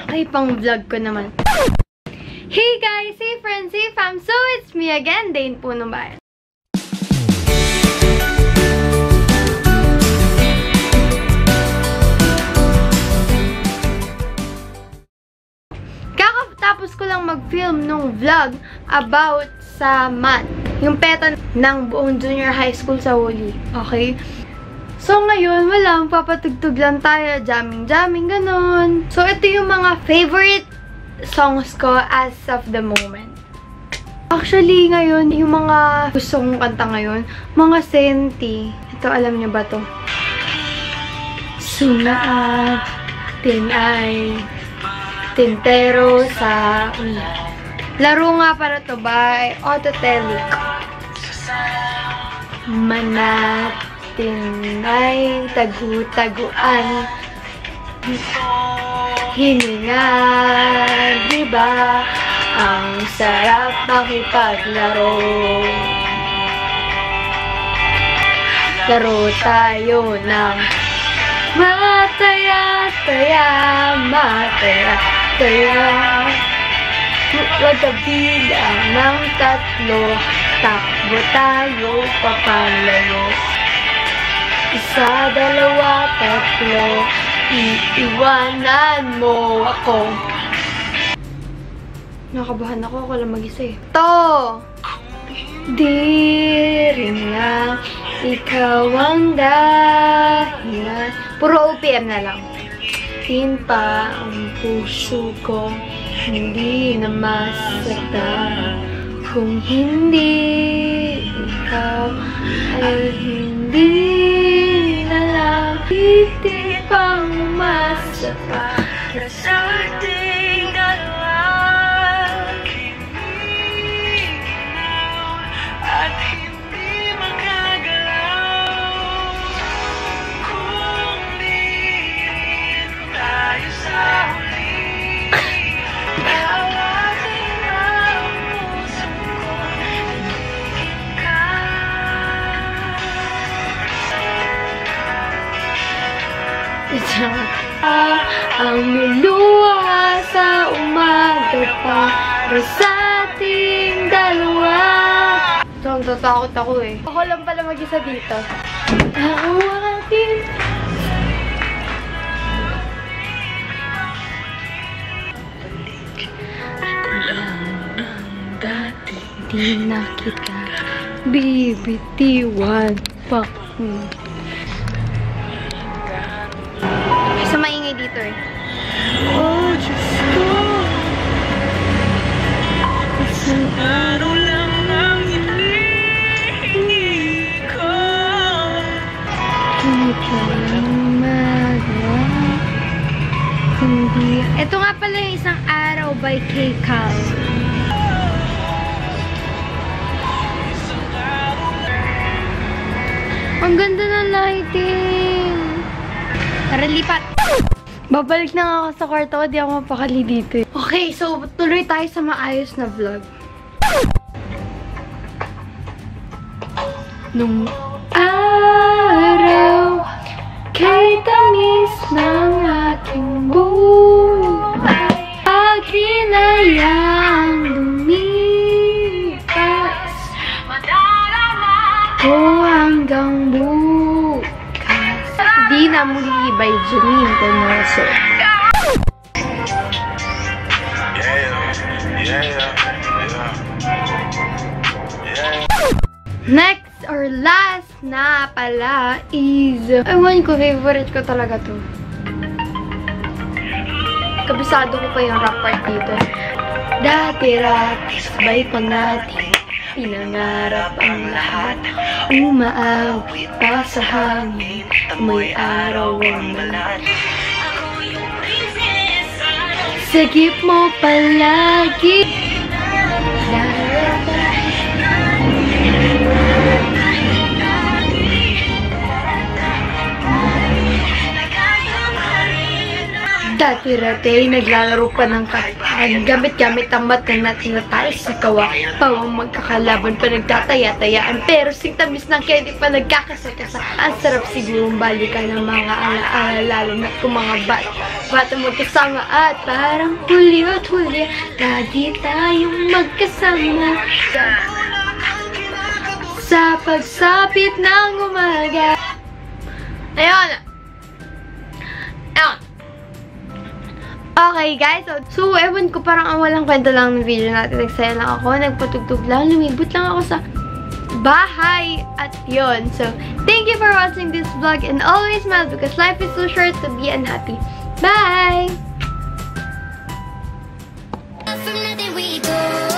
Okay, pang vlog ko naman. Hey guys! Hey friends! Hey fam! So, it's me again, Dane Punong Bayan. Kakatapos ko lang mag-film nung vlog about sa math. Yung PETA ng buong junior high school sa Woli. Okay? So, ngayon, wala. Papatugtog lang tayo. Jamming-jamming, ganun. So, ito yung mga favorite songs ko as of the moment. Actually, ngayon, yung mga gusto kong kanta ngayon, mga senti. Ito, alam niyo ba to? Sunaan tin ay tintero sa ulan. Laro nga para to by Autotelic. Manatin ay tagu-taguan. Hininga, diba? Ang sarap makipaglaro. Laro tayo ng mataya-taya, mataya-taya. Huwag kabilang ng tatlo, takbo tayo papalayo. Isa, dalawa, tatlo, iiwanan mo ako. Nakabahan ako lang mag-isa eh. To! Di rin lang ikaw ang dahilan. Puro OPM na lang. Tinpa ang puso ko, hindi na masaktan. Kung hindi ikaw ay hindi na lang titipang masaktan. Sa ating dalawa, kininaw at hindi makagalaw. Kung di rin tayo sa huli, tawasin ang puso ko, hingin ka. Ang luluha sa umaga para sa ating dalawa. So, tatakot ako eh. Ako lang pala mag-isa dito. Ang ating dati di na kita bibitiwan pa. So, maingay dito eh. Oh, Diyos ko. Isang araw lang ang hinihingi ko. Hindi ka lang magawa. Hindi. Ito nga pala yung Isang Araw by K. Cal. Ang ganda ng lighting. Tara, lipat. Babalik na ako sa kwarto ko. Di ako mapakali dito. Okay, so tuloy tayo sa maayos na vlog. Nung araw, kay tamis ng aking buhay, akin ay ang lumipas, o hanggang bukas. Di na muli by Janine Tenoso. Next or last na pala is, ewan ko, favorite ko talaga to. Kabisado ko pa yung rap part dito. Dati-rati, sabay pa natin, pinangarap ang lahat. Umaawit pa sa hangin, may araw ang malat. Sagip mo palagi. Dati-rati, naglalaro pa ng kataan. Gamit-gamit ang mata natin na tayo sa kawa. Pawang magkakalaban pa nagtataya-tayaan. Pero singtamis ng candy pa nagkakasakasa. Ang sarap sigurong balikan ng mga alaala, lalo na kung mga bata magkasama at parang huli at huli. Lagi tayong magkasama sa pagsapit ng umaga. Ayun! Okay guys, so ewan ko, parang ang walang kwento lang ng video natin. Nagsaya lang ako, nagpatugtog lang, lumibot lang ako sa bahay at yun. So, thank you for watching this vlog and always smile because life is too short to be unhappy. Bye! From nothing we go.